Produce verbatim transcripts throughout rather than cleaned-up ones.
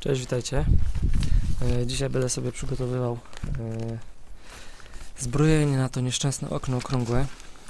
Cześć, witajcie. E, dzisiaj będę sobie przygotowywał e, zbrojenie na to nieszczęsne okno okrągłe,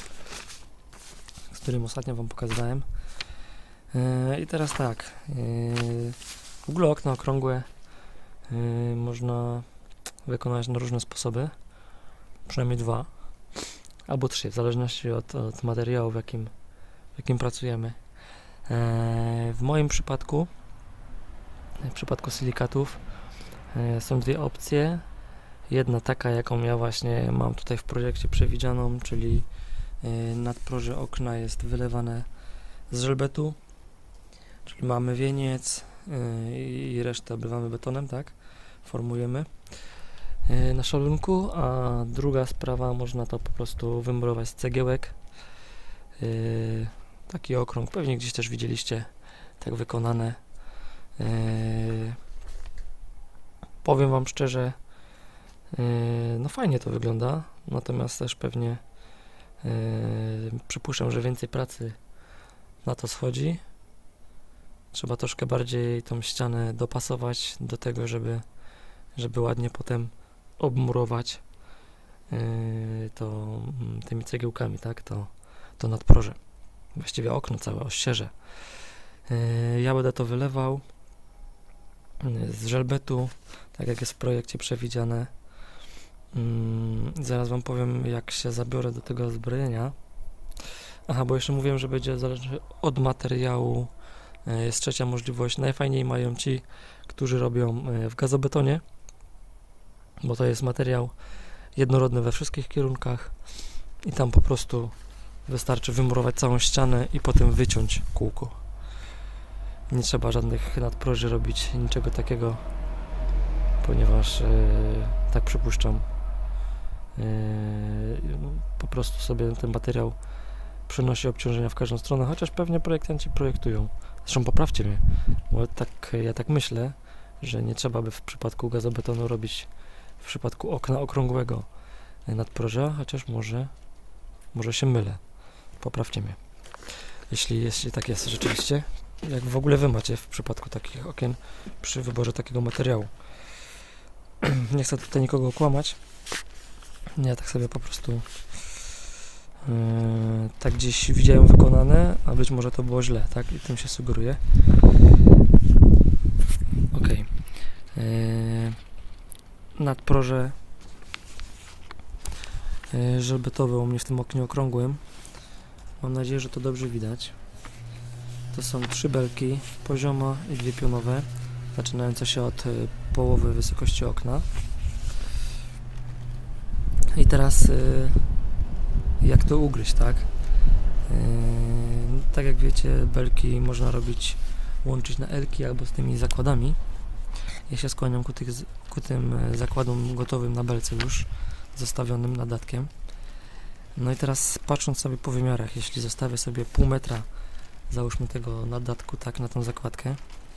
z którym ostatnio wam pokazywałem. E, I teraz tak, e, w ogóle okna okrągłe e, można wykonać na różne sposoby, przynajmniej dwa albo trzy, w zależności od, od materiału, w jakim, w jakim pracujemy. E, w moim przypadku W przypadku silikatów e, są dwie opcje. Jedna taka, jaką ja właśnie mam tutaj w projekcie przewidzianą, czyli e, nadproże okna jest wylewane z żelbetu, czyli mamy wieniec e, i resztę oblewamy betonem, tak? Formujemy e, na szalunku, a druga sprawa, można to po prostu wymurować z cegiełek. E, taki okrąg, pewnie gdzieś też widzieliście tak wykonane. Yy, powiem wam szczerze, yy, no fajnie to wygląda, natomiast też pewnie yy, przypuszczam, że więcej pracy na to schodzi. Trzeba troszkę bardziej tą ścianę dopasować do tego, żeby, żeby ładnie potem obmurować yy, to tymi cegiełkami, tak, to, to nadproże, właściwie okno całe, ościeże. Yy, ja będę to wylewał z żelbetu, tak jak jest w projekcie przewidziane. Hmm, zaraz wam powiem, jak się zabiorę do tego zbrojenia. Aha, bo jeszcze mówiłem, że będzie zależnie od materiału. Jest trzecia możliwość. Najfajniej mają ci, którzy robią w gazobetonie, bo to jest materiał jednorodny we wszystkich kierunkach i tam po prostu wystarczy wymurować całą ścianę i potem wyciąć kółko. Nie trzeba żadnych nadproży robić, niczego takiego, ponieważ e, tak przypuszczam, e, po prostu sobie ten materiał przenosi obciążenia w każdą stronę, chociaż pewnie projektanci projektują. Zresztą poprawcie mnie, bo tak, ja tak myślę, że nie trzeba by w przypadku gazobetonu robić w przypadku okna okrągłego nadproża, chociaż może, może się mylę. Poprawcie mnie, jeśli, jeśli tak jest rzeczywiście. Jak w ogóle wy macie w przypadku takich okien przy wyborze takiego materiału. Nie chcę tutaj nikogo okłamać. Ja tak sobie po prostu yy, tak gdzieś widziałem wykonane, a być może to było źle, tak? I tym się sugeruję. Ok. Yy, nadproże yy, żelbetowe u mnie w tym oknie okrągłym. Mam nadzieję, że to dobrze widać. To są trzy belki, pozioma i dwie pionowe, zaczynające się od y, połowy wysokości okna. I teraz y, jak to ugryźć, tak? Y, tak jak wiecie, belki można robić, łączyć na elki albo z tymi zakładami. Ja się skłaniam ku, tych, ku tym zakładom gotowym na belce już, zostawionym nadatkiem. No i teraz patrząc sobie po wymiarach, jeśli zostawię sobie pół metra, załóżmy tego nadatku, tak, na tą zakładkę,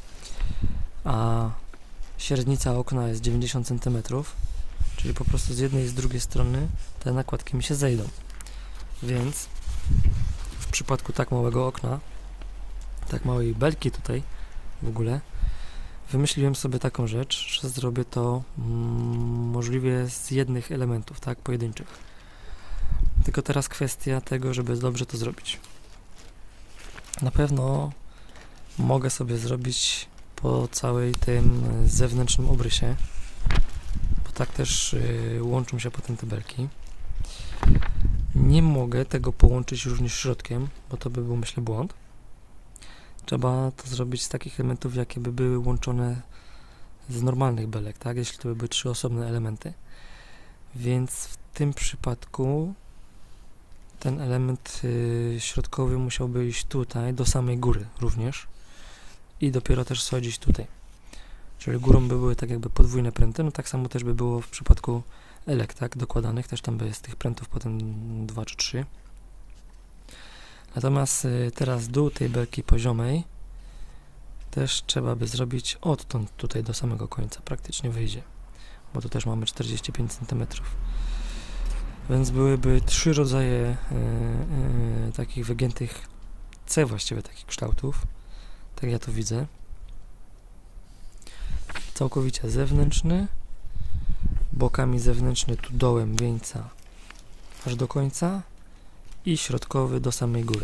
a średnica okna jest dziewięćdziesiąt centymetrów, czyli po prostu z jednej i z drugiej strony te nakładki mi się zejdą, więc w przypadku tak małego okna, tak małej belki tutaj w ogóle, wymyśliłem sobie taką rzecz, że zrobię to mm, możliwie z jednych elementów, tak, pojedynczych. Tylko teraz kwestia tego, żeby dobrze to zrobić. Na pewno mogę sobie zrobić po całej tym zewnętrznym obrysie, bo tak też yy, łączą się potem te belki. Nie mogę tego połączyć również środkiem, bo to by był, myślę, błąd. Trzeba to zrobić z takich elementów, jakie by były łączone z normalnych belek, tak? Jeśli to by były trzy osobne elementy. Więc w tym przypadku ten element y, środkowy musiałby iść tutaj, do samej góry również i dopiero też schodzić tutaj. Czyli górą by były tak jakby podwójne pręty, no tak samo też by było w przypadku elek, tak, dokładanych, też tam by z tych prętów potem dwa czy trzy. Natomiast y, teraz dół tej belki poziomej też trzeba by zrobić odtąd tutaj do samego końca, praktycznie wyjdzie, bo tu też mamy czterdzieści pięć centymetrów. Więc byłyby trzy rodzaje y, y, takich wygiętych C właściwie takich kształtów, tak ja to widzę. całkowicie zewnętrzny, bokami zewnętrzny tu dołem wieńca aż do końca i środkowy do samej góry.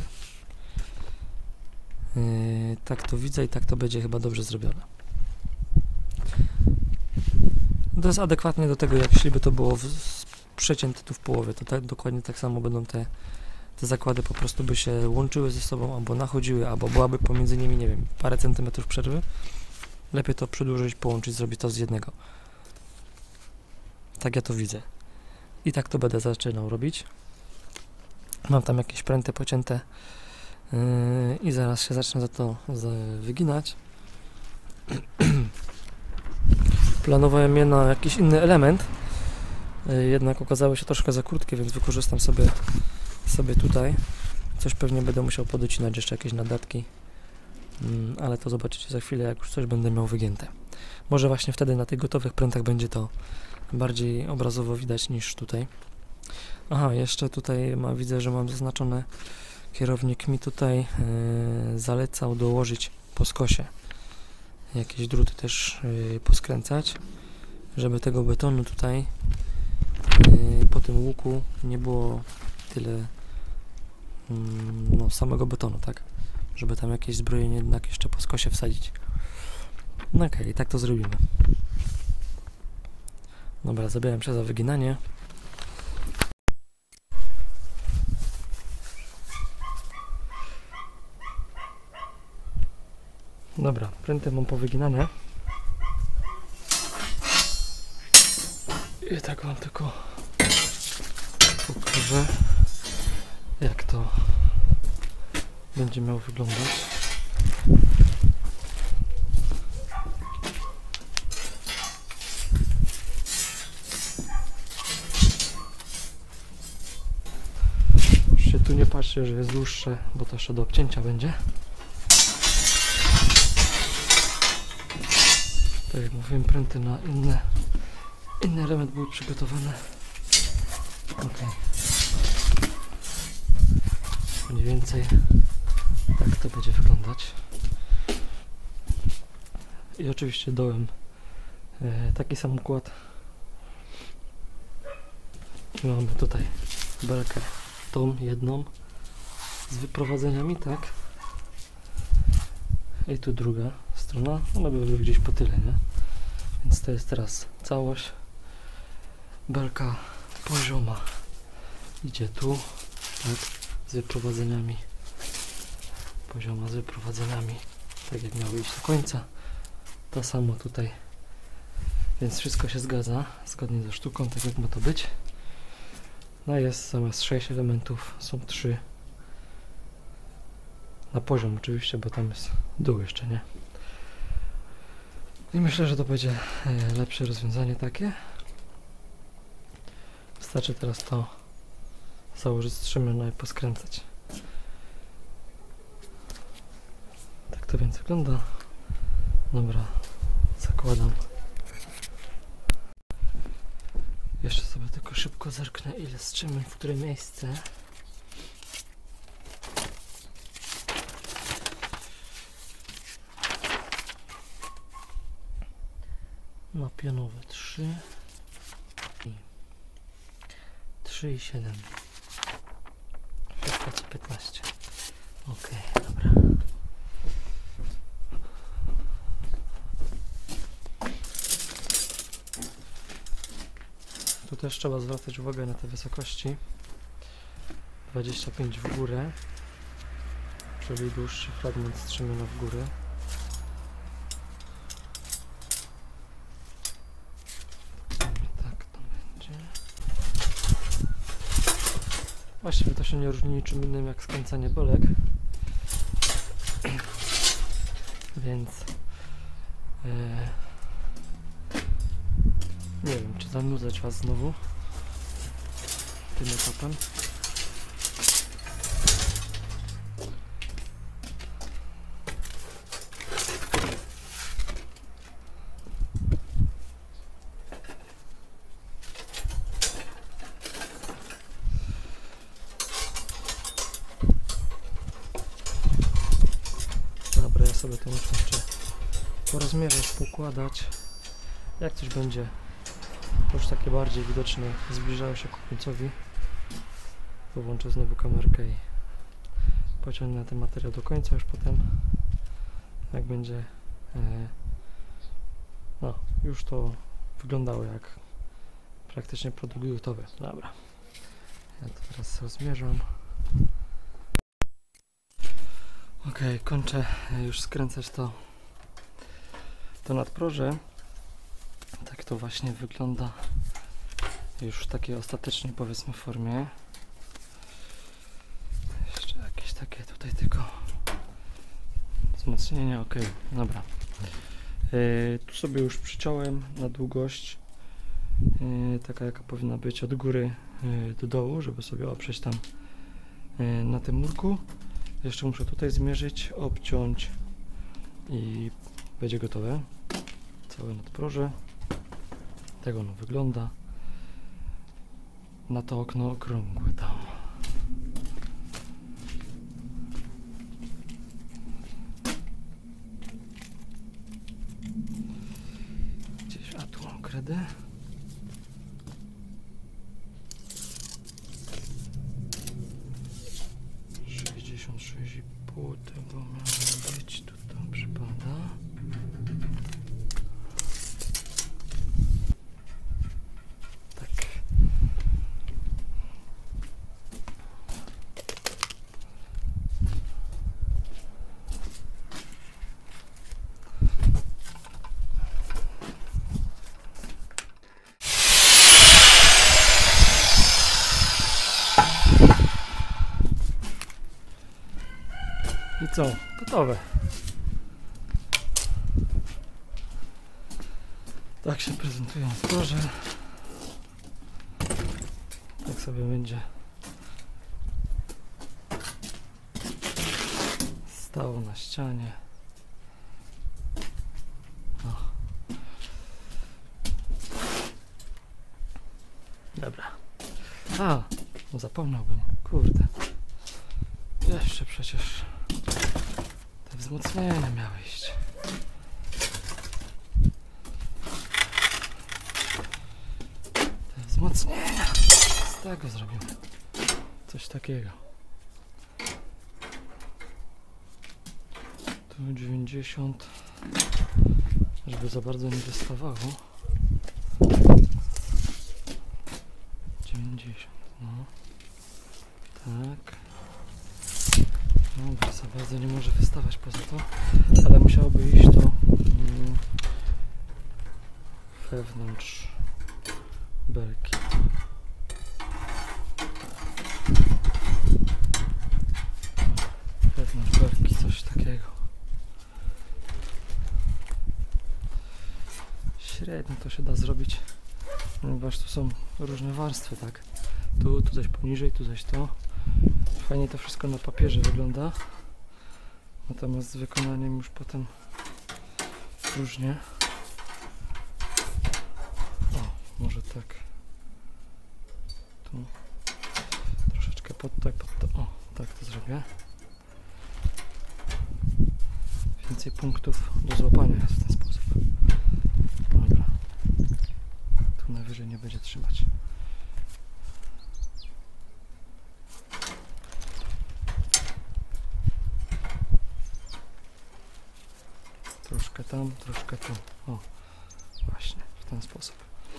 Yy, tak to widzę i tak to będzie chyba dobrze zrobione. To jest adekwatnie do tego, jak jeśli by to było w, przecięte tu w połowie, to tak, dokładnie tak samo będą te, te zakłady, po prostu by się łączyły ze sobą, albo nachodziły, albo byłaby pomiędzy nimi, nie wiem, parę centymetrów przerwy. Lepiej to przedłużyć, połączyć, zrobić to z jednego. Tak ja to widzę. I tak to będę zaczynał robić. Mam tam jakieś pręty pocięte yy, i zaraz się zacznę za to za wyginać. Planowałem je na jakiś inny element, yy, jednak okazały się troszkę za krótkie, więc wykorzystam sobie, sobie tutaj. Coś pewnie będę musiał podocinać, jeszcze jakieś nadatki, yy, ale to zobaczycie za chwilę, jak już coś będę miał wygięte. Może właśnie wtedy na tych gotowych prętach będzie to bardziej obrazowo widać niż tutaj. Aha, jeszcze tutaj ma, widzę, że mam zaznaczone, kierownik mi tutaj yy, zalecał dołożyć po skosie jakieś druty też yy, poskręcać, żeby tego betonu tutaj yy, po tym łuku nie było tyle yy, no, samego betonu, tak? Żeby tam jakieś zbrojenie jednak jeszcze po skosie wsadzić. No okej, okay, tak to zrobimy. Dobra, zabieram się za wyginanie. Dobra, pręty mam powyginane. I tak wam tylko pokażę, jak to będzie miało wyglądać. Już się tu nie patrzcie, że jest dłuższe, bo to jeszcze do obcięcia będzie. Tak jak mówiłem, pręty na inne, inny element były przygotowane. Ok. Mniej więcej tak to będzie wyglądać. I oczywiście dołem e, taki sam układ. I mamy tutaj belkę tą jedną z wyprowadzeniami, tak? I tu druga strona, ona by była gdzieś po tyle, nie? Więc to jest teraz całość. Belka pozioma idzie tu, tak? Z wyprowadzeniami. Pozioma z wyprowadzeniami, tak jak miały iść do końca. To samo tutaj. Więc wszystko się zgadza, zgodnie ze sztuką, tak jak ma to być. No jest zamiast sześć elementów, są trzy. Na poziom oczywiście, bo tam jest dół jeszcze, nie? I myślę, że to będzie lepsze rozwiązanie takie. Wystarczy teraz to założyć strzemiona i poskręcać. Tak to więc wygląda. Dobra, zakładam. Jeszcze sobie tylko szybko zerknę, ile strzemion, w które miejsce. No pionowe trzy i trzy i siedem. piętnaście. Ok, dobra. Tu też trzeba zwracać uwagę na te wysokości. dwadzieścia pięć w górę, czyli dłuższy fragment strzemiona w górę. Właściwie to się nie różni niczym innym jak skręcanie belek, więc yy, nie wiem, czy zanudzać was znowu tym etapem. Sobie to muszę jeszcze porozmierzać, poukładać. Jak coś będzie już takie bardziej widoczne, zbliżało się ku końcowi, to włączę znowu kamerkę i pociągnę ten materiał do końca już potem, jak będzie e, no, już to wyglądało jak praktycznie produkt gotowy. Dobra, ja to teraz rozmierzam. Ok, kończę już skręcać to, to nadproże. Tak to właśnie wygląda już w takiej ostatecznej, powiedzmy, formie. Jeszcze jakieś takie tutaj tylko wzmocnienia. Ok, dobra. Yy, tu sobie już przyciąłem na długość yy, taka jaka powinna być od góry yy, do dołu, żeby sobie oprzeć tam yy, na tym murku. Jeszcze muszę tutaj zmierzyć, obciąć i będzie gotowe. Całe nadproże. Tak ono wygląda. Na to okno okrągłe tam. Gdzieś, a tu mam kredę. sześćdziesiąt sześć i pół tego miało być, tu to przypada. Tak. I co? Gotowe. Tak się prezentują nadproże. Tak sobie będzie stało na ścianie. O. Dobra. A, no zapomniałbym. Kurde. Jeszcze przecież te wzmocnienia miały iść. Te wzmocnienia. Z tego zrobimy coś takiego. Tu dziewięćdziesiąt, żeby za bardzo nie wystawało. dziewięćdziesiąt, no. Tak. No, za bardzo nie może wystawać poza to, ale musiałoby iść to mm, wewnątrz belki. Wewnątrz belki coś takiego. Średnio to się da zrobić, ponieważ tu są różne warstwy, tak? Tu, tu coś poniżej, tu coś to. Fajnie to wszystko na papierze wygląda, natomiast z wykonaniem już potem różnie. O, może tak. Tu troszeczkę pod to, pod to. O, tak to zrobię. Więcej punktów do złapania jest w ten sposób. Dobra. Tu najwyżej nie będzie trzymać. Troszkę tam, troszkę tu. O, właśnie, w ten sposób.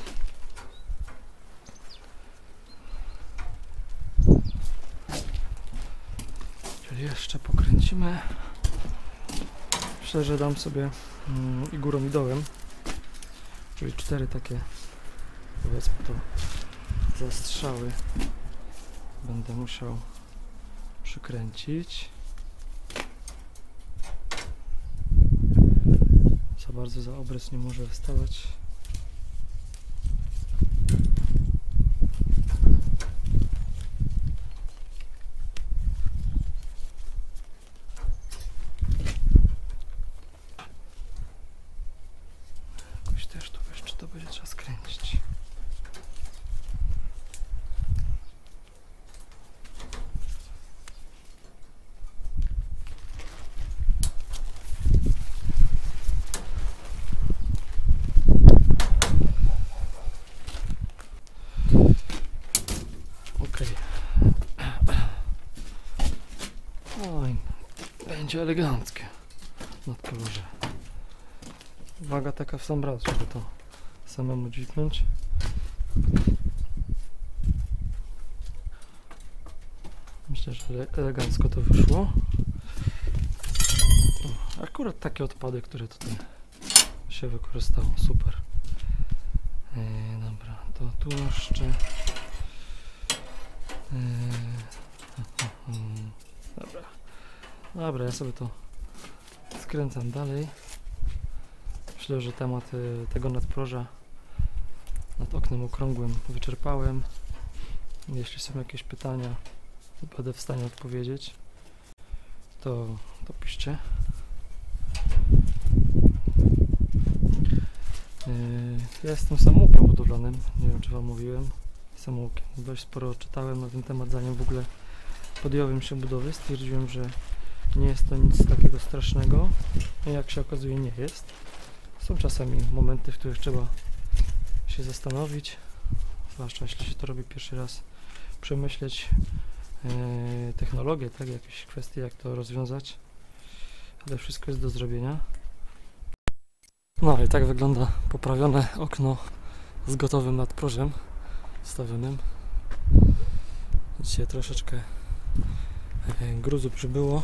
Czyli jeszcze pokręcimy. Myślę, że dam sobie mm, i górą i dołem. Czyli cztery takie, powiedzmy to, zastrzały będę musiał przykręcić. Za bardzo za obrys nie może wystawać. Jakoś też tu jeszcze to będzie trzeba skręcić. będzie eleganckie nadpoloże. Waga taka w sam raz, żeby to samemu dźwignąć. Myślę, że elegancko to wyszło. O, akurat takie odpady, które tutaj się wykorzystało. Super. Yy, dobra, to tu jeszcze... Yy, dobra. Dobra, ja sobie to skręcam dalej. Myślę, że temat y, tego nadproża nad oknem okrągłym wyczerpałem. Jeśli są jakieś pytania, będę w stanie odpowiedzieć, to, to piszcie. Yy, ja jestem samoukiem budowlanym, nie wiem czy wam mówiłem. Samoukiem. Dość sporo czytałem na ten temat, zanim w ogóle podjąłem się budowy. Stwierdziłem, że nie jest to nic takiego strasznego. Jak się okazuje, nie jest. Są czasami momenty, w których trzeba się zastanowić, zwłaszcza jeśli się to robi pierwszy raz, przemyśleć yy, technologię, tak, jakieś kwestie, jak to rozwiązać, ale wszystko jest do zrobienia. No i tak wygląda poprawione okno z gotowym nadprożem wstawionym. Dzisiaj troszeczkę yy, gruzu przybyło.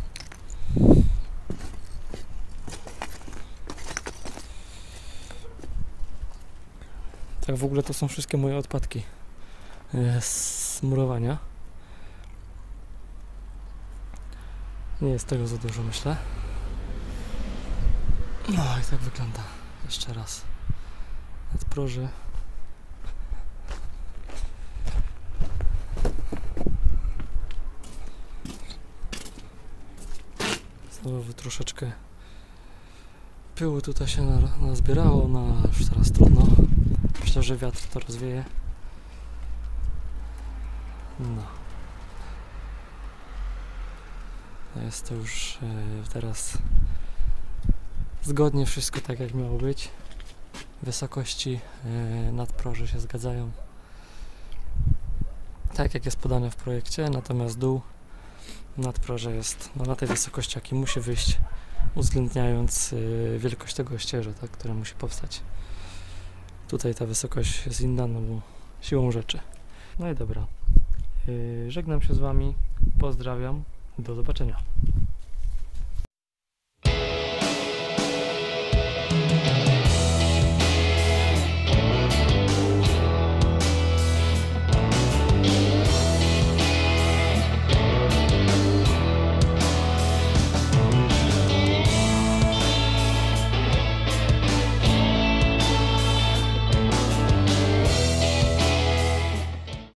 Tak w ogóle to są wszystkie moje odpadki yy, z murowania. Nie jest tego za dużo, myślę. No i tak wygląda. Jeszcze raz. Nadproży. Znowu troszeczkę pyłu tutaj się na, nazbierało, no ale już teraz trudno. Myślę, że wiatr to rozwieje. No. Jest to już e, teraz zgodnie wszystko tak jak miało być. Wysokości e, nadproży się zgadzają. Tak jak jest podane w projekcie, natomiast dół nadproże jest no, na tej wysokości jaki musi wyjść, uwzględniając e, wielkość tego ścieża, tak, które musi powstać. Tutaj ta wysokość jest inna, no bo siłą rzeczy. No i dobra. Yy, żegnam się z wami. Pozdrawiam. Do zobaczenia.